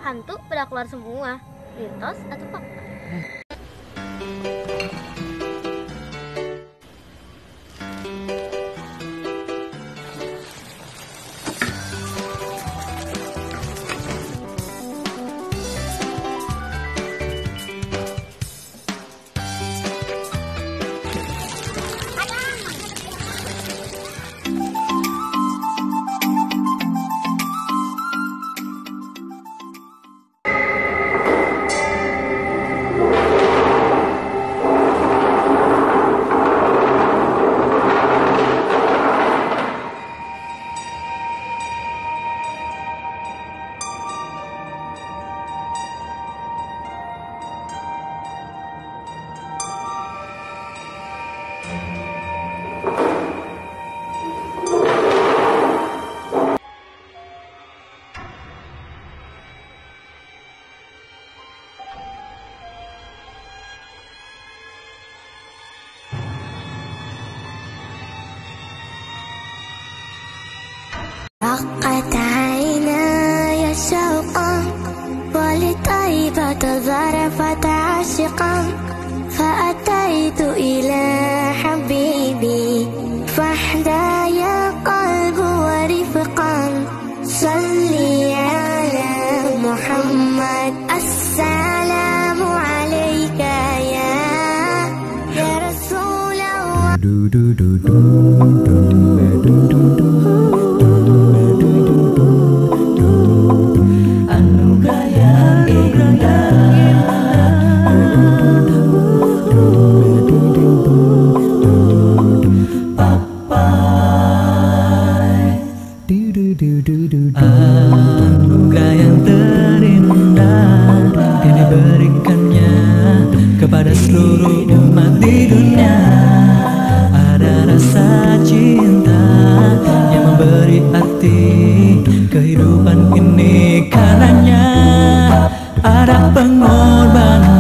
hantu pada keluar semua. Mitos atau fakta? رقت عيناي شوقا ولطيبة ظرفت عاشقا فأتيت إلى حبيبي فاحدى يا قلب ورفقا صلي على محمد السلام عليك يا رسول الله. Anugerah yang terindah yang diberikannya kepada seluruh umat di dunia. Ada rasa cinta yang memberi arti kehidupan ini. Karenanya ada pengorbanan